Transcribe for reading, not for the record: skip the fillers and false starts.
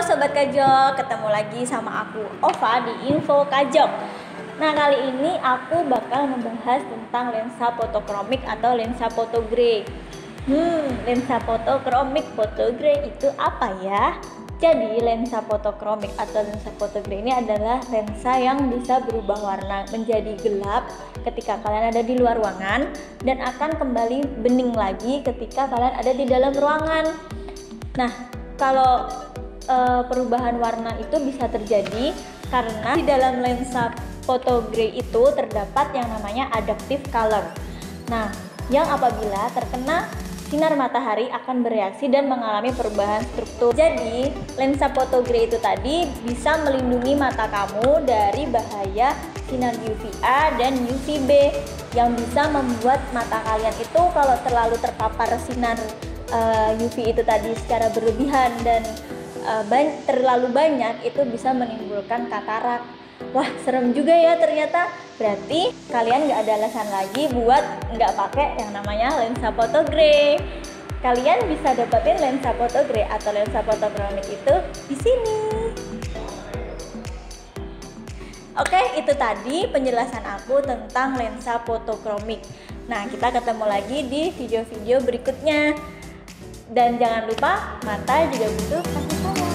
Sobat Kajok, ketemu lagi sama aku Ova di Info Kajok. Nah, kali ini aku bakal membahas tentang lensa fotokromik atau lensa photogray. Lensa fotokromik photogray itu apa ya? Jadi lensa fotokromik atau lensa photogray ini adalah lensa yang bisa berubah warna menjadi gelap ketika kalian ada di luar ruangan dan akan kembali bening lagi ketika kalian ada di dalam ruangan. Nah, kalau perubahan warna itu bisa terjadi karena di dalam lensa photogray itu terdapat yang namanya adaptive color. Nah, yang apabila terkena sinar matahari akan bereaksi dan mengalami perubahan struktur. Jadi, lensa photogray itu tadi bisa melindungi mata kamu dari bahaya sinar UVA dan UVB yang bisa membuat mata kalian itu kalau terlalu terpapar sinar UV itu tadi secara berlebihan dan terlalu banyak itu bisa menimbulkan katarak. Wah, serem juga ya ternyata. Berarti kalian nggak ada alasan lagi buat nggak pakai yang namanya lensa photogray. Kalian bisa dapetin lensa photogray atau lensa fotokromik itu di sini. Oke, itu tadi penjelasan aku tentang lensa fotokromik. Nah, kita ketemu lagi di video-video berikutnya. Dan jangan lupa, mata juga butuh kasih sayang.